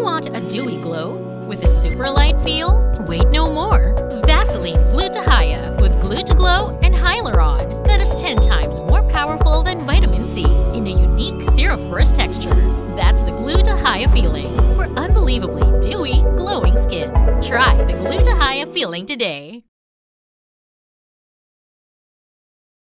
want a dewy glow with a super light feel? Wait no more! Vaseline Gluta-Hya with Gluta-Glow and Hyaluron that is 10 times more powerful than vitamin C in a unique serum-burst texture. That's the Gluta-Hya feeling for unbelievably dewy, glowing skin. Try the Gluta-Hya feeling today.